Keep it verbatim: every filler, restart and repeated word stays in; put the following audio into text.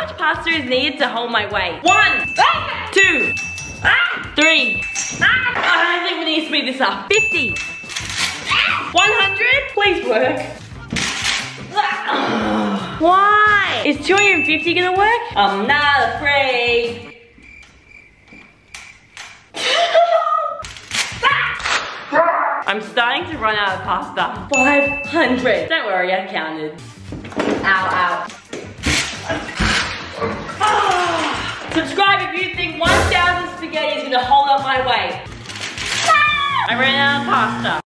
much pasta is needed to hold my weight? One, two, three. I think we need to speed this up. fifty. one hundred? Please work. Why? Is two hundred fifty gonna work? I'm not afraid. I'm starting to run out of pasta. five hundred. Don't worry, I counted. Ow, ow. Oh. Subscribe if you think one thousand spaghetti is gonna hold up my weight. I ran out of pasta.